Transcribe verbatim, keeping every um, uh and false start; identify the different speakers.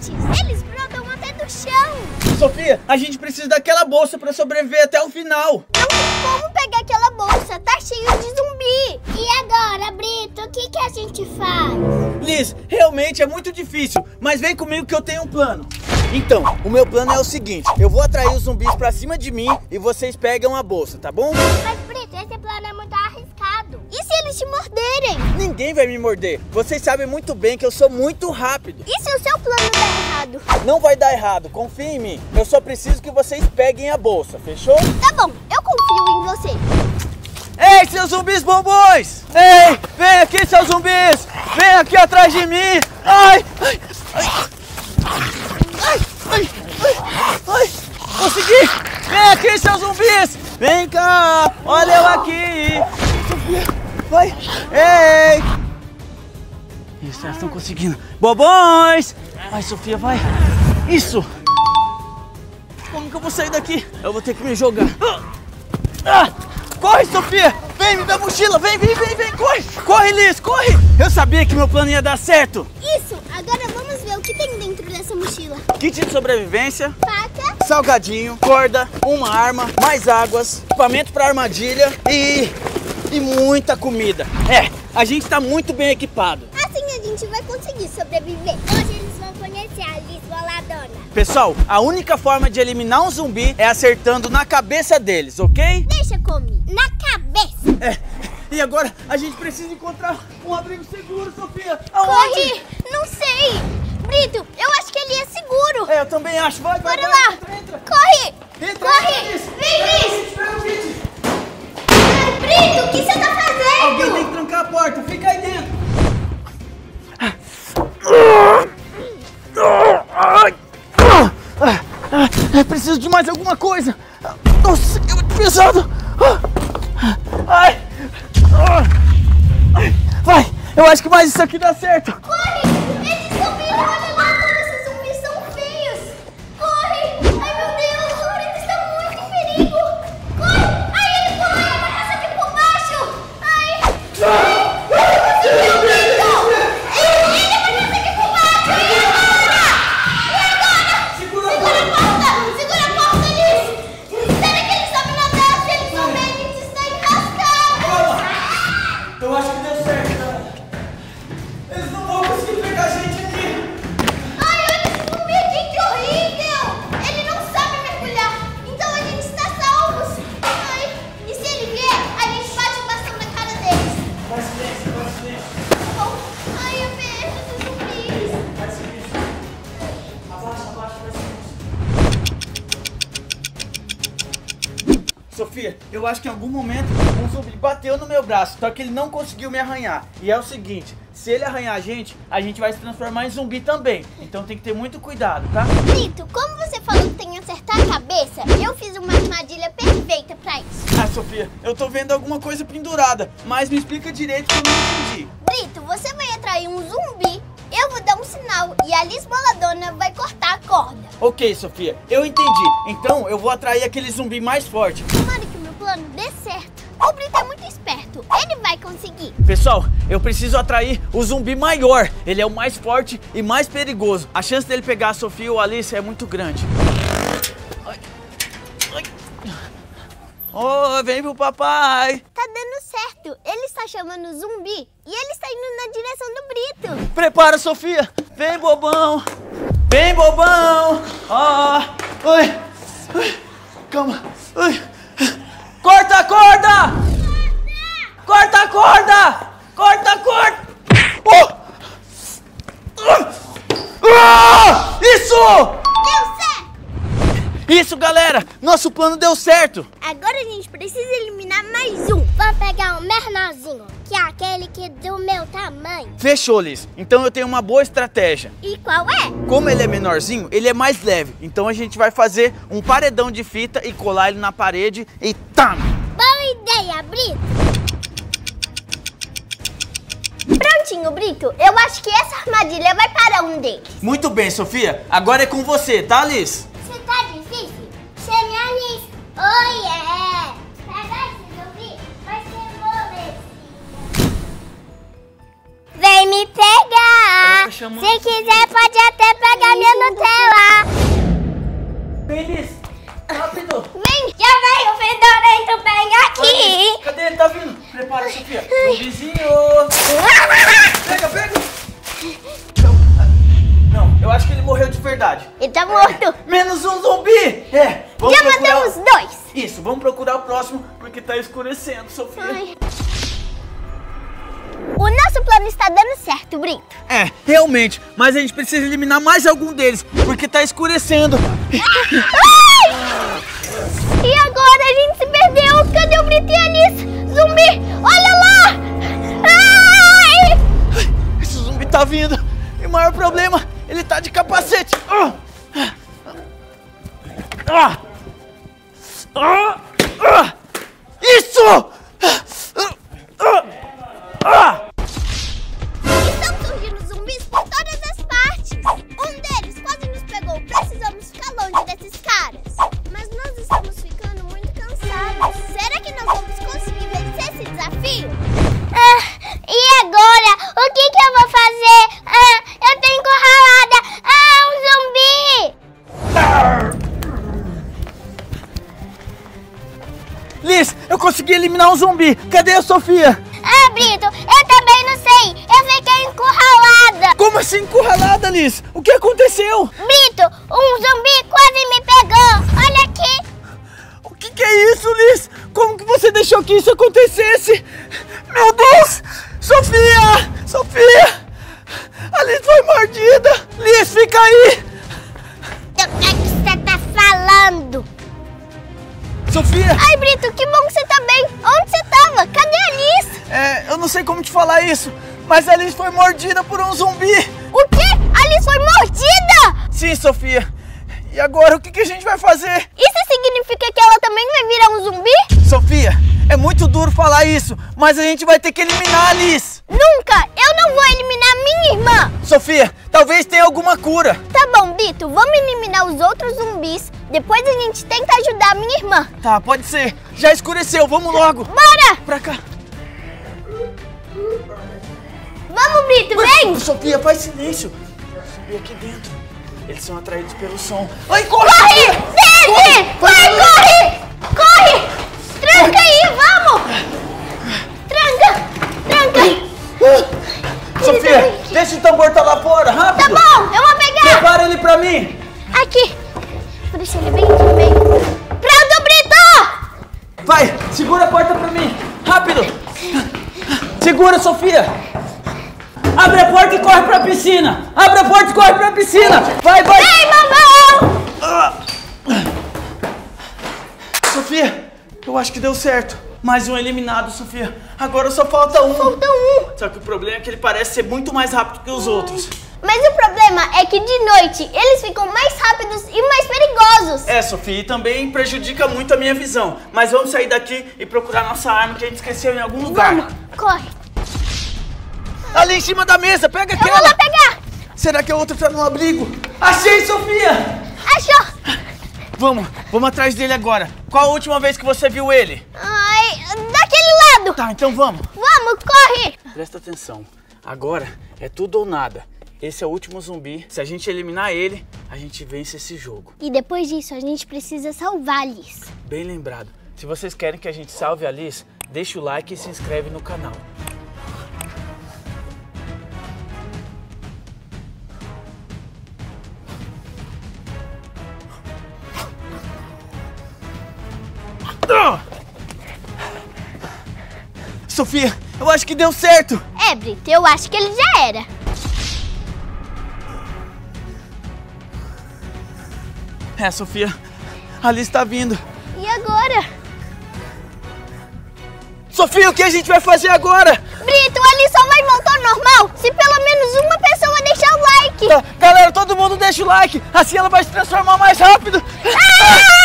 Speaker 1: fortes. Eles brotam até do chão.
Speaker 2: Sofia, a gente precisa daquela bolsa pra sobreviver até o final.
Speaker 1: Não tem como pegar aquela bolsa, tá cheio de zumbi. E agora, Brito, o que que a gente faz?
Speaker 2: Liz, realmente é muito difícil, mas vem comigo que eu tenho um plano. Então, o meu plano é o seguinte, eu vou atrair os zumbis pra cima de mim e vocês pegam a bolsa, tá bom?
Speaker 1: Mas, Brito, esse plano é muito arriscado. E se eles te morderem?
Speaker 2: Ninguém vai me morder. Vocês sabem muito bem que eu sou muito rápido.
Speaker 1: E se o seu plano der errado?
Speaker 2: Não vai dar errado, confia em mim. Eu só preciso que vocês peguem a bolsa, fechou?
Speaker 1: Tá bom, eu confio em você.
Speaker 2: Ei, seus zumbis bombons! Ei, vem aqui, seus zumbis! Vem aqui atrás de mim! Ai, ai, ai, ai, ai, ai, ai, consegui! Vem aqui, seus zumbis! Vem cá! Olha eu aqui! Sofia, vai! Ei! Isso, elas estão conseguindo! Bobões! Vai, Sofia, vai! Isso! Como que eu vou sair daqui? Eu vou ter que me jogar! Ah! Corre, Sofia! Vem, me dá mochila! Vem, vem, vem, vem! Corre! Corre, Liz! Corre! Eu sabia que meu plano ia dar certo!
Speaker 1: Isso! Agora vamos ver o que tem dentro dessa mochila.
Speaker 2: Kit de sobrevivência,
Speaker 1: Faca,
Speaker 2: salgadinho, corda, uma arma, mais águas, equipamento para armadilha e... e muita comida. É, a gente tá muito bem equipado.
Speaker 1: assim a gente vai conseguir sobreviver. Hoje eles vão conhecer a Liz Boladona.
Speaker 2: Pessoal, a única forma de eliminar um zumbi é acertando na cabeça deles, ok?
Speaker 1: Deixa comigo, na cabeça.
Speaker 2: É, e agora a gente precisa encontrar um abrigo seguro, Sofia. Aonde?
Speaker 1: Corre! Não sei! Brito, eu acho que ele é seguro.
Speaker 2: É, eu também acho. Vai, vai,
Speaker 1: Bora
Speaker 2: vai.
Speaker 1: lá!
Speaker 2: Entra, entra.
Speaker 1: Corre!
Speaker 2: Entra,
Speaker 1: Corre!
Speaker 2: Liz.
Speaker 1: Vem, Liz!
Speaker 2: Espera o kit.
Speaker 1: Brito, o que você tá fazendo?
Speaker 2: Alguém tem que trancar a porta. Fica aí dentro. É preciso de mais alguma coisa. Nossa, que muito pesado. Ai. Vai, eu acho que mais isso aqui dá certo.
Speaker 1: Corre! Eles estão vindo! Olha lá como esses zumbis são feios! Corre! Ai, meu Deus! O Brito está muito em perigo! Corre! Ai, ele pulou e aparece aqui por baixo! Ai! Ai! Conseguiu, Brito! Ele, ele aparece aqui por baixo! E agora? E agora?
Speaker 2: Segura
Speaker 1: Segura a porta! Segura a porta, Liz! Será que eles sabem nadar? Se eles souberem, a gente está enrascado!
Speaker 2: Eu acho que deu certo, galera. Eles não vão conseguir pegar a gente aqui.
Speaker 1: Ai, olha esse zumbi aqui, que horrível! Ele não sabe mergulhar, então a gente está salvos. Ai, e se ele vier, a gente bate o bastão na cara deles.
Speaker 2: Faz silêncio, faz silêncio.
Speaker 1: Tá bom? Ai, eu vejo esses zumbis.
Speaker 2: Faz silêncio. Abaixa, abaixa, faz silêncio. Sofia, eu acho que em algum momento um zumbi bateu no meu braço, só que ele não conseguiu me arranhar. E é o seguinte, se ele arranhar a gente, a gente vai se transformar em zumbi também. Então tem que ter muito cuidado, tá?
Speaker 1: Brito, como você falou que tem que acertar a cabeça, eu fiz uma armadilha perfeita pra isso.
Speaker 2: Ah, Sofia, eu tô vendo alguma coisa pendurada, mas me explica direito que eu não entendi.
Speaker 1: Brito, você vai atrair um zumbi, eu vou dar um sinal e a Liz Boladona vai cortar a corda.
Speaker 2: Ok, Sofia, eu entendi. Então eu vou atrair aquele zumbi mais forte.
Speaker 1: Tomara que o meu plano dê certo. O Brito é muito esperto, ele vai conseguir.
Speaker 2: Pessoal, eu preciso atrair o zumbi maior. Ele é o mais forte e mais perigoso. A chance dele pegar a Sofia ou a Alice é muito grande. Ai. Ai. Oh, vem pro papai.
Speaker 1: Tá dando certo, ele está chamando o zumbi e ele está indo na direção do Brito.
Speaker 2: Prepara, Sofia. Vem, bobão. Vem, bobão. Ó. Oh. Ai. Ai. Calma. Ai. Corta a corda! Corta a corda! Corta a corda! Oh! Ah! Isso!
Speaker 1: Deu certo!
Speaker 2: Isso, galera! Nosso plano deu certo!
Speaker 1: Agora a gente precisa eliminar mais um. Vou pegar um menorzinho, que é aquele que é do meu tamanho.
Speaker 2: Fechou, Liz. Então eu tenho uma boa estratégia.
Speaker 1: E qual é?
Speaker 2: Como ele é menorzinho, ele é mais leve. Então a gente vai fazer um paredão de fita e colar ele na parede e tam!
Speaker 1: Boa ideia, Brito! Prontinho, Brito. Eu acho que essa armadilha vai parar um deles.
Speaker 2: Muito bem, Sofia. Agora é com você, tá, Liz?
Speaker 1: Você tá difícil? Chame a Liz. Oi, é. Pega esse zumbi, vai ser moleque. vem me pegar. Se quiser, pode até pegar minha Nutella.
Speaker 2: Vem, Liz. Rápido.
Speaker 1: Vem, já vem, o fedorento, vem aqui.
Speaker 2: Vai, cadê ele? Tá vindo. Prepara, Sofia. O vizinho. Pega, pega. Não, não, eu acho que ele morreu de verdade.
Speaker 1: Ele tá morto.
Speaker 2: É, menos um zumbi. É.
Speaker 1: Já matamos dois.
Speaker 2: Isso, vamos procurar o próximo, porque tá escurecendo, Sofia.
Speaker 1: Ai. O nosso plano está dando certo, Brito.
Speaker 2: É, realmente, mas a gente precisa eliminar mais algum deles, porque tá escurecendo.
Speaker 1: Ai! E agora a gente se perdeu. Cadê o Brito e a Alice? Zumbi, olha lá! Ai!
Speaker 2: Esse zumbi tá vindo. E o maior problema, ele tá de capacete. Ah! Ah! Ah! Ah! Isso! Ah! Ah!
Speaker 1: Estão surgindo zumbis por todas as partes. Um deles quase nos pegou. Precisamos ficar longe desses caras. Mas nós estamos ficando muito cansados. Será que nós vamos conseguir vencer esse desafio? Ah, e agora? O que que eu vou fazer? Ah, eu tô encurralada. Ah, um zumbi!
Speaker 2: Liz, eu consegui eliminar um zumbi. Cadê a Sofia?
Speaker 1: Ah, Brito, eu também não sei. Eu fiquei encurralada.
Speaker 2: Como assim encurralada, Liz? O que aconteceu?
Speaker 1: Brito, um zumbi quase me pegou. Olha aqui.
Speaker 2: O que, que é isso, Liz? Como que você deixou que isso acontecesse? Meu Deus! Sofia! Sofia! A Liz foi mordida! Liz, fica aí!
Speaker 1: O que você tá falando?
Speaker 2: Sofia!
Speaker 1: Ai, Brito, que bom que você tá bem. Onde você tava? Cadê a Alice?
Speaker 2: É, eu não sei como te falar isso, mas a Liz foi mordida por um zumbi!
Speaker 1: O quê? A Alice foi mordida?
Speaker 2: Sim, Sofia! E agora, o que, que a gente vai fazer?
Speaker 1: Isso significa que ela também vai virar um zumbi?
Speaker 2: Sofia, é muito duro falar isso, mas a gente vai ter que eliminar a Liz!
Speaker 1: Nunca! Eu não vou eliminar minha irmã!
Speaker 2: Sofia, talvez tenha alguma cura!
Speaker 1: Tá bom, Brito, vamos eliminar os outros zumbis. Depois a gente tenta ajudar a minha irmã.
Speaker 2: Tá, pode ser. Já escureceu, vamos logo!
Speaker 1: Bora!
Speaker 2: Pra cá!
Speaker 1: Vamos, Brito, vem!
Speaker 2: Sofia, faz silêncio! Zumbi aqui dentro. Eles são atraídos pelo som. Ai, corre!
Speaker 1: Corre! Desce! Vai, corre! Corre! Tranca aí, vamos! Tranca! Tranca!
Speaker 2: Sofia, deixa o tambor tá lá fora,
Speaker 1: Tá
Speaker 2: rápido!
Speaker 1: bom, eu vou pegar!
Speaker 2: Prepara ele pra mim!
Speaker 1: Aqui! Vou deixar ele bem aqui, bem. Pronto, Brito!
Speaker 2: Vai, segura a porta pra mim! Rápido! Segura, Sofia! Abre a porta e corre pra piscina! Abre a porta e corre pra piscina! Vai, vai!
Speaker 1: Ei, mamão!
Speaker 2: Ah. Sofia, eu acho que deu certo. Mais um eliminado, Sofia. Agora só falta um.
Speaker 1: Falta um.
Speaker 2: Só que o problema é que ele parece ser muito mais rápido que os outros.
Speaker 1: Mas o problema é que de noite eles ficam mais rápidos e mais perigosos.
Speaker 2: É, Sofia, e também prejudica muito a minha visão. Mas vamos sair daqui e procurar nossa arma que a gente esqueceu em algum lugar.
Speaker 1: Vamos, corre.
Speaker 2: Ali em cima da mesa, pega
Speaker 1: Eu
Speaker 2: aquela.
Speaker 1: vou lá pegar.
Speaker 2: Será que a outra tá no abrigo? Achei, Sofia!
Speaker 1: Achou?
Speaker 2: Vamos, vamos atrás dele agora. Qual a última vez que você viu ele?
Speaker 1: Ai, daquele lado.
Speaker 2: Tá, então vamos.
Speaker 1: Vamos, corre.
Speaker 2: Presta atenção. Agora é tudo ou nada. Esse é o último zumbi. Se a gente eliminar ele, a gente vence esse jogo.
Speaker 1: E depois disso, a gente precisa salvar a Liz.
Speaker 2: Bem lembrado. Se vocês querem que a gente salve a Liz, deixa o like e se inscreve no canal. Sofia, eu acho que deu certo.
Speaker 1: É, Brito, eu acho que ele já era.
Speaker 2: É, Sofia, a Liz tá vindo.
Speaker 1: E agora?
Speaker 2: Sofia, o que a gente vai fazer agora?
Speaker 1: Brito, a Liz só vai voltar ao normal se pelo menos uma pessoa deixar o like.
Speaker 2: Tá, galera, todo mundo deixa o like, assim ela vai se transformar mais rápido.
Speaker 1: Ah!